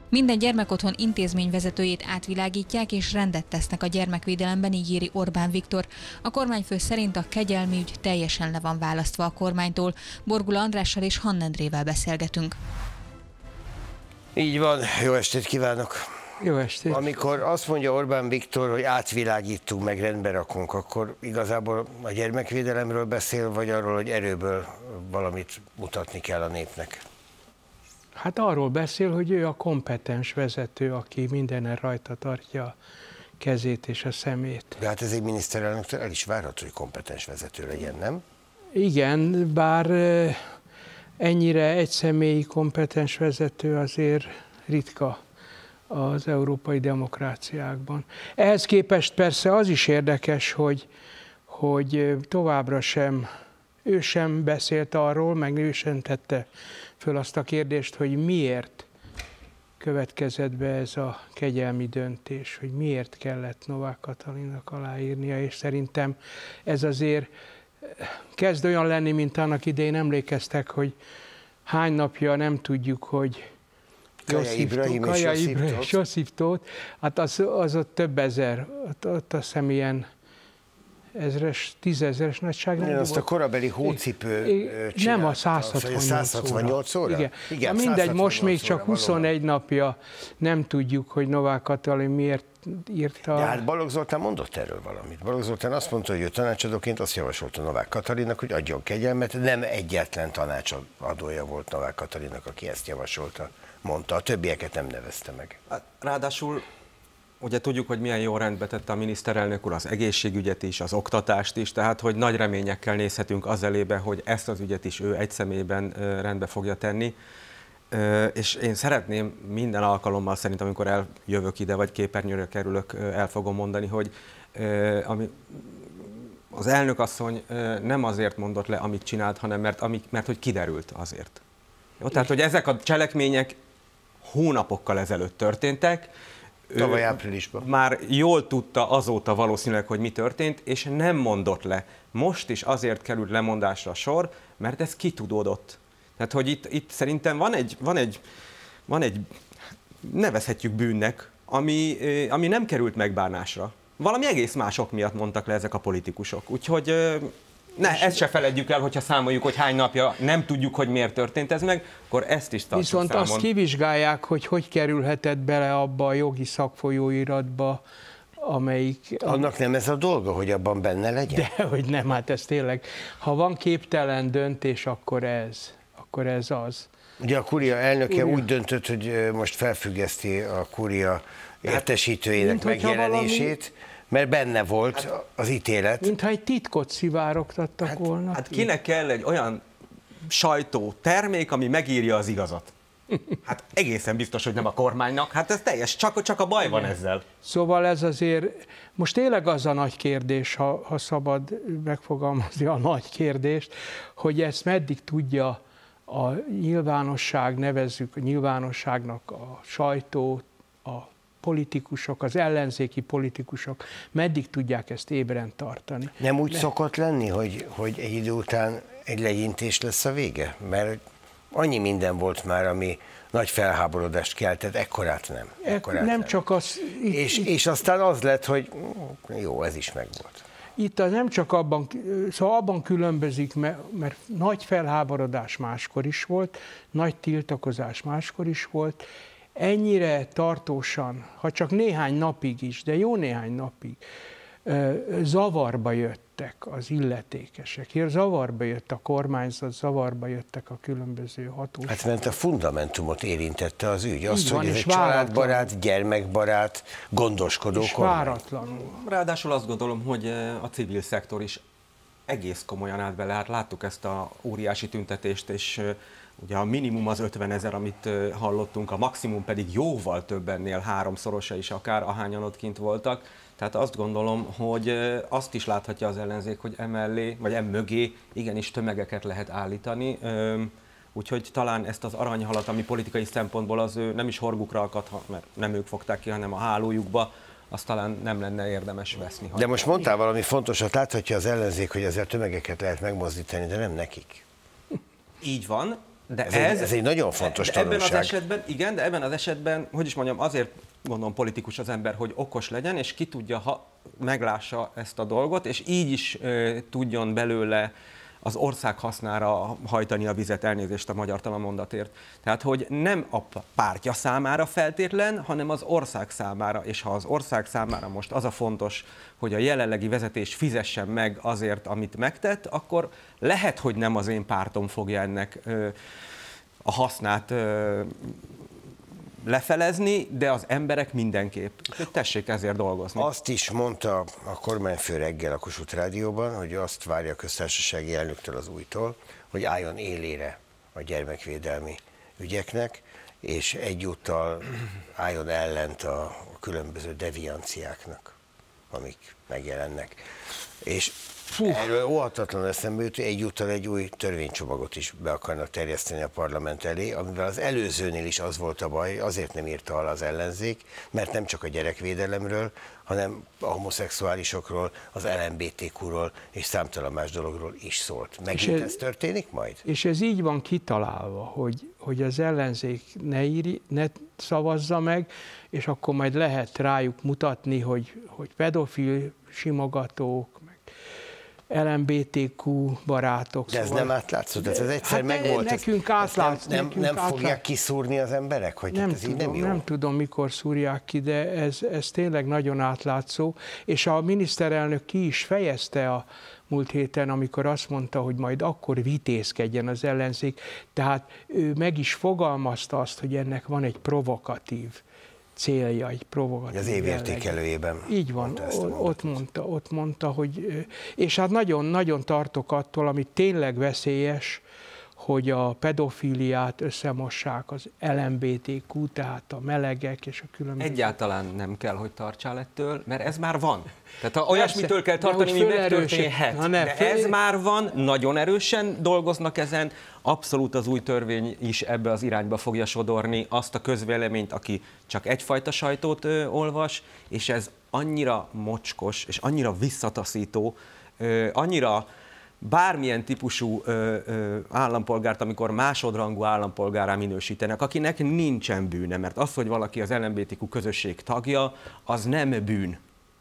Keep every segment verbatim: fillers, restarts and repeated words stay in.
Minden gyermekotthon intézményvezetőjét átvilágítják és rendet tesznek a gyermekvédelemben, ígéri Orbán Viktor. A kormányfő szerint a kegyelmi ügy teljesen le van választva a kormánytól. Borgula Andrással és Hannendrével beszélgetünk. Így van, jó estét kívánok! Jó estét! Amikor azt mondja Orbán Viktor, hogy átvilágítunk, meg rendbe rakunk, akkor igazából a gyermekvédelemről beszél, vagy arról, hogy erőből valamit mutatni kell a népnek? Hát arról beszél, hogy ő a kompetens vezető, aki mindenen rajta tartja a kezét és a szemét. De hát ez egy miniszterelnöktől el is várható, hogy kompetens vezető legyen, nem? Igen, bár ennyire egyszemélyi kompetens vezető azért ritka az európai demokráciákban. Ehhez képest persze az is érdekes, hogy, hogy továbbra sem, ő sem beszélt arról, meg ő sem tette föl azt a kérdést, hogy miért következett be ez a kegyelmi döntés, hogy miért kellett Novák Katalinnak aláírnia, és szerintem ez azért kezd olyan lenni, mint annak idején emlékeztek, hogy hány napja nem tudjuk, hogy Kaja Ibrahim és Josip Tóth, hát az, az ott több ezer, ott, ott azt hiszem ilyen ezres, tízezeres nagyságrendű. Azt a korabeli hócipő csinálta. Nem, a száz hatvannyolc óra. Igen. Igen, mindegy, most még csak huszonegy napja nem tudjuk, hogy Novák Katalin miért írta. De hát Balogh Zoltán mondott erről valamit. Balogh Zoltán azt mondta, hogy ő tanácsadóként azt javasolta Novák Katalinnak, hogy adjon kegyelmet. Nem egyetlen tanácsadója volt Novák Katalinnak, aki ezt javasolta, mondta. A többieket nem nevezte meg. Ráadásul ugye tudjuk, hogy milyen jó rendbe tette a miniszterelnök úr az egészségügyet is, az oktatást is, tehát hogy nagy reményekkel nézhetünk az elébe, hogy ezt az ügyet is ő egy személyben rendbe fogja tenni. És én szeretném minden alkalommal szerintem, amikor eljövök ide, vagy képernyőre kerülök, el fogom mondani, hogy ami, az elnökasszony nem azért mondott le, amit csinált, hanem mert, amit, mert hogy kiderült azért. Jó? Tehát, hogy ezek a cselekmények hónapokkal ezelőtt történtek, tavaly áprilisban. Már jól tudta azóta valószínűleg, hogy mi történt, és nem mondott le. Most is azért került lemondásra a sor, mert ez kitudódott. Tehát, hogy itt, itt szerintem van egy, van, egy, van egy, nevezhetjük bűnnek, ami, ami nem került megbánásra. Valami egész mások miatt mondtak le ezek a politikusok. Úgyhogy ne, ezt se feledjük el, hogyha számoljuk, hogy hány napja nem tudjuk, hogy miért történt ez meg, akkor ezt is tartsuk Viszont számon. azt kivizsgálják, hogy hogy kerülhetett bele abba a jogi szakfolyóiratba, amelyik... Annak nem ez a dolga, hogy abban benne legyen? Dehogy nem, hát ez tényleg. Ha van képtelen döntés, akkor ez, akkor ez az. Ugye a kúria elnöke Kúria. úgy döntött, hogy most felfüggeszti a kúria értesítőjének hát, megjelenését, valami... mert benne volt hát, az ítélet. Mintha egy titkot szivárogtattak hát, volna. Hát kinek kell egy olyan sajtó termék, ami megírja az igazat? Hát egészen biztos, hogy nem a kormánynak, hát ez teljes, csak, csak a baj van ezzel. Szóval ez azért, most tényleg az a nagy kérdés, ha, ha szabad megfogalmazni a nagy kérdést, hogy ezt meddig tudja a nyilvánosság, nevezzük a nyilvánosságnak a sajtó, a politikusok, az ellenzéki politikusok, meddig tudják ezt ébren tartani. Nem úgy Mert... szokott lenni, hogy, hogy egy idő után egy legyintés lesz a vége? Mert annyi minden volt már, ami nagy felháborodást keltett, ekkorát nem. Ekkorát nem nem. csak az... Itt, és, itt, és aztán az lett, hogy jó, ez is megvolt. Itt az nem csak abban, szóval abban különbözik, mert, mert nagy felháborodás máskor is volt, nagy tiltakozás máskor is volt, ennyire tartósan, ha csak néhány napig is, de jó néhány napig, zavarba jöttek az illetékesek, zavarba jött a kormányzat, zavarba jöttek a különböző hatóságok. Hát mert a fundamentumot érintette az ügy, azt, van, hogy ez egy családbarát, gyermekbarát, gondoskodó és kormány. Váratlanul. Ráadásul azt gondolom, hogy a civil szektor is egész komolyan állt bele. Hát láttuk ezt a óriási tüntetést, és ugye a minimum az ötvenezer, amit hallottunk, a maximum pedig jóval több ennél, háromszorosa is akár, ahányan ott kint voltak. Tehát azt gondolom, hogy azt is láthatja az ellenzék, hogy emellé, vagy emögé igenis tömegeket lehet állítani. Úgyhogy talán ezt az aranyhalat, ami politikai szempontból az ő nem is horgukra akadhat, mert nem ők fogták ki, hanem a hálójukba, azt talán nem lenne érdemes veszni. De most mondtál valami fontosat, láthatja az ellenzék, hogy ezzel tömegeket lehet megmozdítani, de nem nekik. Így van, De ez, ez, egy, ez egy nagyon fontos de tanulság. Ebben az esetben, igen, de ebben az esetben, hogy is mondjam, azért gondolom politikus az ember, hogy okos legyen, és ki tudja, ha meglássa ezt a dolgot, és így is e, tudjon belőle az ország hasznára hajtani a vizet, elnézést a magyartalan mondatért. Tehát, hogy nem a pártja számára feltétlen, hanem az ország számára, és ha az ország számára most az a fontos, hogy a jelenlegi vezetés fizessen meg azért, amit megtett, akkor lehet, hogy nem az én pártom fogja ennek ö, a hasznát ö, lefelezni, de az emberek mindenképp. Tessék ezért dolgozni. Azt is mondta a kormányfő reggel a Kossuth Rádióban, hogy azt várja a köztársasági elnöktől, az újtól, hogy álljon élére a gyermekvédelmi ügyeknek, és egyúttal álljon ellent a különböző devianciáknak, amik megjelennek. És Fú. erről óhatatlan eszembe jut, hogy egyúttal egy új törvénycsomagot is be akarnak terjeszteni a parlament elé, amivel az előzőnél is az volt a baj, azért nem írta alá az ellenzék, mert nem csak a gyerekvédelemről, hanem a homoszexuálisokról, az el em bé té kú-ról és számtalan más dologról is szólt. Megint ez, ez történik majd? És ez így van kitalálva, hogy, hogy az ellenzék ne, íri, ne szavazza meg, és akkor majd lehet rájuk mutatni, hogy, hogy pedofil simogatók, el em bé té kú barátok. De ez szóval... nem átlátszó? De ez egyszer hát megvolt. Nekünk átlátszó. Nem, nekünk nem átlátszó. fogják kiszúrni az emberek? Hogy nem, ez tudom, nem, jó? nem tudom, mikor szúrják ki, de ez, ez tényleg nagyon átlátszó. És a miniszterelnök ki is fejezte a múlt héten, amikor azt mondta, hogy majd akkor vitézkedjen az ellenzék. Tehát ő meg is fogalmazta azt, hogy ennek van egy provokatív célja, egy provokatív. Az évértékelőjében. Így van, mondta ott mondta, ott mondta, hogy, és hát nagyon-nagyon tartok attól, ami tényleg veszélyes, hogy a pedofíliát összemossák az el em bé té kú, tehát a melegek és a különböző... Egyáltalán nem kell, hogy tartsál ettől, mert ez már van. Tehát ha olyasmitől kell tartani, mi megtörténhet. Na, de föl... ez már van, nagyon erősen dolgoznak ezen, abszolút az új törvény is ebbe az irányba fogja sodorni azt a közvéleményt, aki csak egyfajta sajtót ö, olvas, és ez annyira mocskos, és annyira visszataszító, ö, annyira bármilyen típusú ö, ö, állampolgárt, amikor másodrangú állampolgárrá minősítenek, akinek nincsen bűne, mert az, hogy valaki az el em bé té kú közösség tagja, az nem bűn.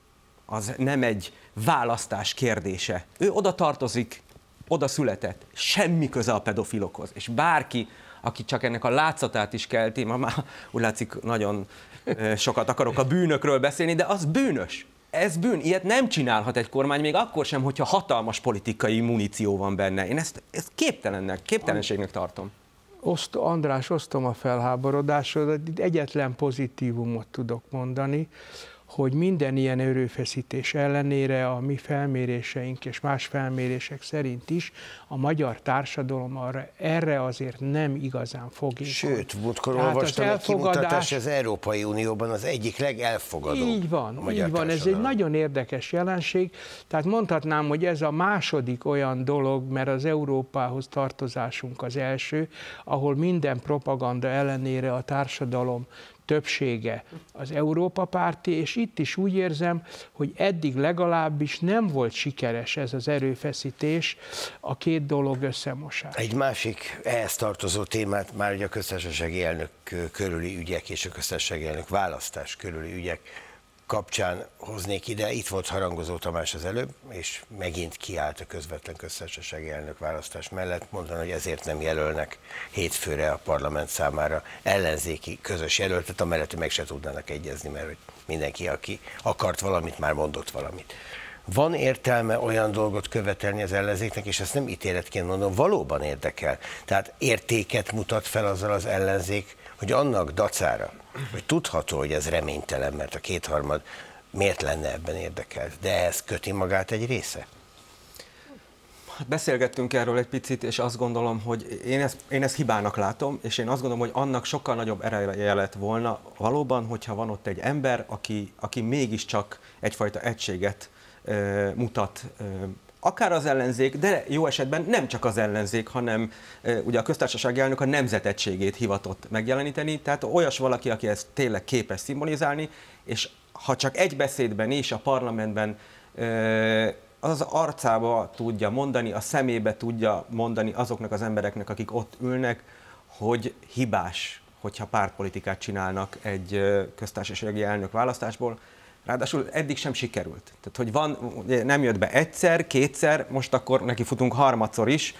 Az nem egy választás kérdése. Ő oda tartozik, oda született, semmi köze a pedofilokhoz. És bárki, aki csak ennek a látszatát is kelti, ma már úgy látszik, nagyon sokat akarok a bűnökről beszélni, de az bűnös. Ez bűn, ilyet nem csinálhat egy kormány, még akkor sem, hogyha hatalmas politikai muníció van benne. Én ezt, ezt képtelennek, képtelenségnek tartom. Oszt, András, osztom a felháborodásodat, egyetlen pozitívumot tudok mondani, hogy minden ilyen erőfeszítés ellenére a mi felméréseink és más felmérések szerint is a magyar társadalom arra, erre azért nem igazán fogékony. Sőt, múltkor olvastam egy kimutatás, az Európai Unióban az egyik legelfogadóbb. Így van, így van, ez egy nagyon érdekes jelenség. Tehát mondhatnám, hogy ez a második olyan dolog, mert az Európához tartozásunk az első, ahol minden propaganda ellenére a társadalom többsége az Európa párti, és itt is úgy érzem, hogy eddig legalábbis nem volt sikeres ez az erőfeszítés, a két dolog összemosás. Egy másik ehhez tartozó témát már ugye a köztársasági elnök körüli ügyek és a köztársasági elnök választás körüli ügyek kapcsán hoznék ide. Itt volt Harangozó Tamás az előbb, és megint kiállt a közvetlen köztársasági elnök választás mellett, mondani, hogy ezért nem jelölnek hétfőre a parlament számára ellenzéki közös jelöltet, amellett meg se tudnának egyezni, mert hogy mindenki, aki akart valamit, már mondott valamit. Van értelme olyan dolgot követelni az ellenzéknek, és ezt nem ítéletként mondom, valóban érdekel. Tehát értéket mutat fel azzal az ellenzék, hogy annak dacára, hogy tudható, hogy ez reménytelen, mert a kétharmad miért lenne ebben érdekelt, de ehhez köti magát egy része? Beszélgettünk erről egy picit, és azt gondolom, hogy én ezt, én ezt hibának látom, és én azt gondolom, hogy annak sokkal nagyobb ereje lett volna valóban, hogyha van ott egy ember, aki, aki mégiscsak egyfajta egységet ö, mutat, ö, akár az ellenzék, de jó esetben nem csak az ellenzék, hanem e, ugye a köztársasági elnök a nemzetegységét hivatott megjeleníteni, tehát olyas valaki, aki ezt tényleg képes szimbolizálni, és ha csak egy beszédben is a parlamentben e, az arcába tudja mondani, a szemébe tudja mondani azoknak az embereknek, akik ott ülnek, hogy hibás, hogyha pártpolitikát csinálnak egy köztársasági elnök választásból. Ráadásul eddig sem sikerült. Tehát, hogy van, nem jött be egyszer, kétszer, most akkor neki futunk harmadszor is.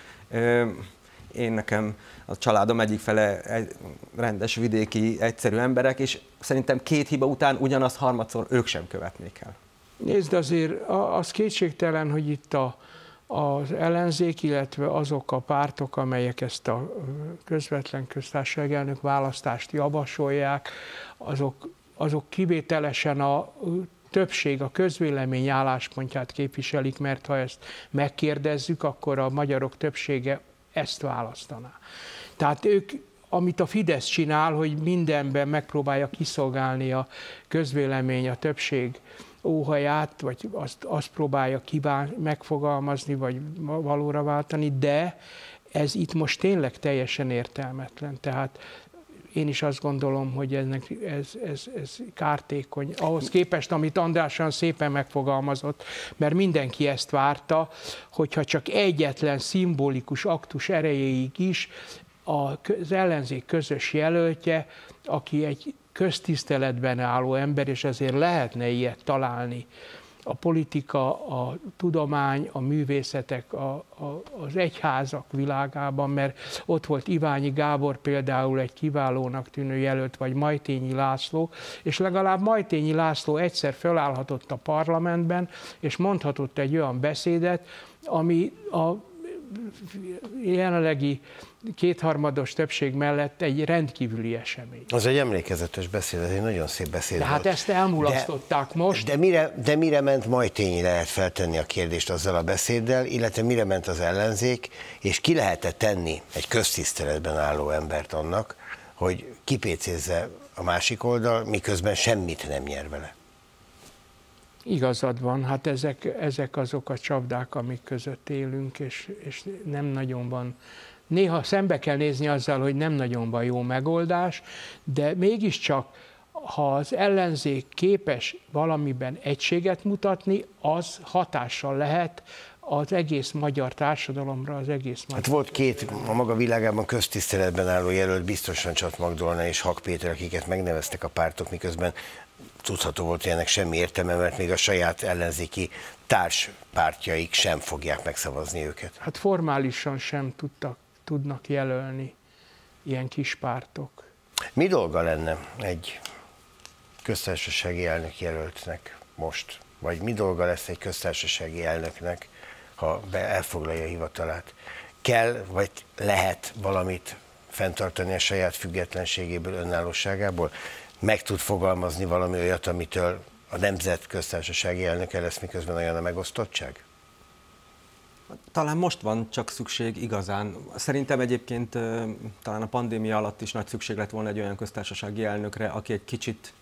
Én nekem a családom egyik fele egy rendes vidéki egyszerű emberek, és szerintem két hiba után ugyanazt harmadszor ők sem követnék el. Nézd, azért az kétségtelen, hogy itt a, az ellenzék, illetve azok a pártok, amelyek ezt a közvetlen köztársasági elnök választást javasolják, azok, azok kivételesen a többség, a közvélemény álláspontját képviselik, mert ha ezt megkérdezzük, akkor a magyarok többsége ezt választaná. Tehát ők, amit a Fidesz csinál, hogy mindenben megpróbálja kiszolgálni a közvélemény, a többség óhaját, vagy azt, azt próbálja kíván, megfogalmazni, vagy valóra váltani, de ez itt most tényleg teljesen értelmetlen. Tehát én is azt gondolom, hogy ennek, ez, ez, ez kártékony. Ahhoz képest, amit András olyan szépen megfogalmazott, mert mindenki ezt várta, hogyha csak egyetlen szimbolikus aktus erejéig is az ellenzék közös jelöltje, aki egy köztiszteletben álló ember, és ezért lehetne ilyet találni. A politika, a tudomány, a művészetek, a, a, az egyházak világában, mert ott volt Iványi Gábor például egy kiválónak tűnő jelölt, vagy Majtényi László, és legalább Majtényi László egyszer felállhatott a parlamentben, és mondhatott egy olyan beszédet, ami a jelenlegi kétharmados többség mellett egy rendkívüli esemény. Az egy emlékezetes beszéd, ez egy nagyon szép beszéd. De hát ezt elmulasztották de, most. De mire, de mire ment Majtényi, lehet feltenni a kérdést azzal a beszéddel, illetve mire ment az ellenzék, és ki lehetett tenni egy köztiszteletben álló embert annak, hogy kipécézze a másik oldal, miközben semmit nem nyer vele. Igazad van, hát ezek, ezek azok a csapdák, amik között élünk, és, és nem nagyon van. Néha szembe kell nézni azzal, hogy nem nagyon van jó megoldás, de mégiscsak, ha az ellenzék képes valamiben egységet mutatni, az hatással lehet az egész magyar társadalomra, az egész magyar... Hát volt két a maga világában köztiszteletben álló jelölt, biztosan Csat Magdolna és Hak Péter, akiket megneveztek a pártok, miközben tudható volt, hogy ennek semmi értelme, mert még a saját ellenzéki társpártjaik sem fogják megszavazni őket. Hát formálisan sem tudtak, tudnak jelölni ilyen kis pártok. Mi dolga lenne egy köztársasági elnök jelöltnek most? Vagy mi dolga lesz egy köztársasági elnöknek, ha be elfoglalja a hivatalát? Kell, vagy lehet valamit fenntartani a saját függetlenségéből, önállóságából? Meg tud fogalmazni valami olyat, amitől a nemzet köztársasági elnöke lesz, miközben olyan a megosztottság? Talán most van csak szükség igazán. Szerintem egyébként talán a pandémia alatt is nagy szükség lett volna egy olyan köztársasági elnökre, aki egy kicsit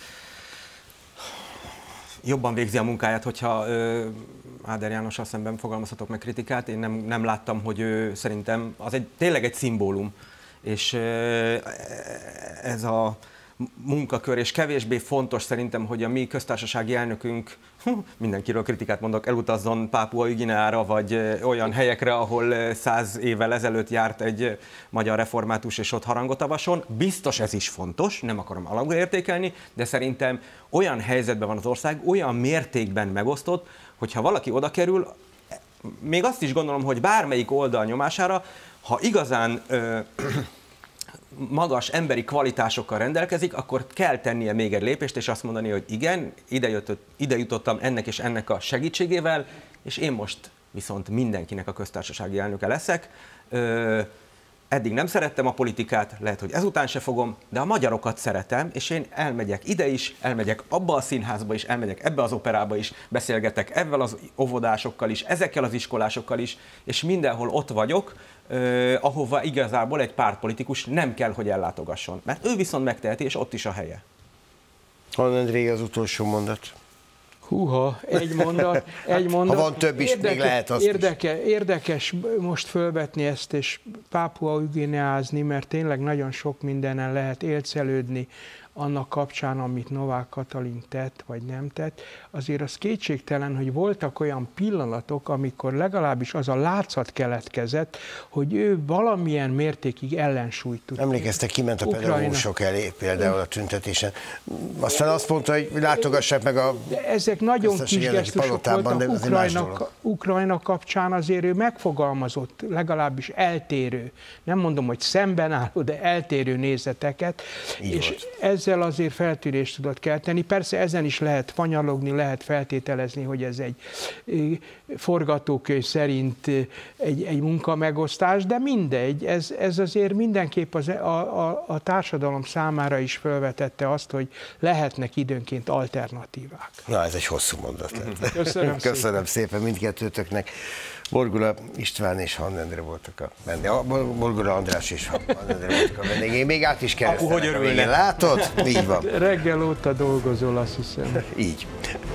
jobban végzi a munkáját, hogyha Áder Jánossal szemben fogalmazhatok meg kritikát. Én nem, nem láttam, hogy ő szerintem az egy, tényleg egy szimbólum, és ez a munkakör, és kevésbé fontos szerintem, hogy a mi köztársasági elnökünk, mindenkiről kritikát mondok, elutazzon Pápua Ügineára, vagy olyan helyekre, ahol száz évvel ezelőtt járt egy magyar református, és ott harangot avason. Biztos ez is fontos, nem akarom alulértékelni, de szerintem olyan helyzetben van az ország, olyan mértékben megosztott, hogyha valaki oda kerül, még azt is gondolom, hogy bármelyik oldal nyomására, ha igazán ö, magas emberi kvalitásokkal rendelkezik, akkor kell tennie még egy lépést, és azt mondani, hogy igen, ide, jött, ide jutottam ennek és ennek a segítségével, és én most viszont mindenkinek a köztársasági elnöke leszek. Ö, eddig nem szerettem a politikát, lehet, hogy ezután se fogom, de a magyarokat szeretem, és én elmegyek ide is, elmegyek abba a színházba is, elmegyek ebbe az operába is, beszélgetek ebben az óvodásokkal is, ezekkel az iskolásokkal is, és mindenhol ott vagyok, Uh, ahova igazából egy pártpolitikus nem kell, hogy ellátogasson. Mert ő viszont megteheti, és ott is a helye. Hol André, az utolsó mondat? Húha, egy mondat. Egy mondat. Ha van több is, érdekes, még lehet azt érdeke, is. Érdekes most fölvetni ezt, és Pápua Ügineázni, mert tényleg nagyon sok mindenen lehet élcelődni annak kapcsán, amit Novák Katalin tett, vagy nem tett, azért az kétségtelen, hogy voltak olyan pillanatok, amikor legalábbis az a látszat keletkezett, hogy ő valamilyen mértékig ellensúlyt tud. Emlékeztek, kiment a pedagógusok elé például a tüntetésen. Aztán azt mondta, hogy látogassák meg a... De ezek nagyon kis gesztusok voltak. Ukrajna, Ukrajna kapcsán azért ő megfogalmazott legalábbis eltérő, nem mondom, hogy szemben álló, de eltérő nézeteket, így és volt. Ezzel azért feltűrést tudott kelteni. Persze ezen is lehet fanyalogni, lehet feltételezni, hogy ez egy forgatókönyv szerint egy, egy munkamegosztás, de mindegy, ez, ez azért mindenképp az, a, a, a társadalom számára is felvetette azt, hogy lehetnek időnként alternatívák. Na, ez egy hosszú mondat. Köszönöm, Köszönöm szépen. szépen mindkettőtöknek. Borgula István és Hann Endre voltak a vendégek. Borgula András és Hann Endre voltak a vendégek. Még át is keresztelek. Apu, hogy örülne? Látod? Így van. Reggel óta dolgozol, azt hiszem. Így.